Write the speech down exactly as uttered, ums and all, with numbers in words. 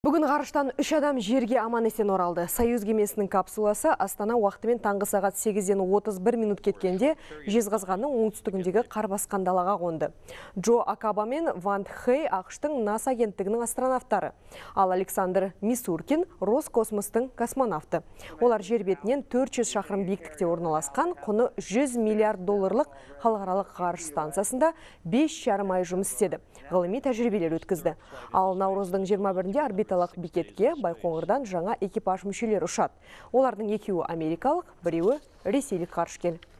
Бүгін ғарыштан үш адам жерге аман есен оралды. Союз кемесінің капсуласы Астана уақытымен таңғы сағат сегізден отыз бір минут кеткенде Жезқазғанның оңтүстігіндегі қар басқан далаға қонды. Джо Акаба мен Ван Хэй ақштың НАСА агенттігінің астронавтары, ал Александр Мисуркин Роскосмостың космонавты. Олар жер бетінен төрт жүз шақырым биіктікте орналасқан, құны жүз миллиард долларлық халықаралық ғарыш станциясында бес жарым ай жұмыс істеді. Ғылыми тәжірибелер өткізді. Ал наурыздың жиырма бірінде орбиталық бекетке Байқоңырдан жаңа экипаж мүшелері ұшады. Олардың екеуі америкалық, біреуі ресейлік ғарышкер.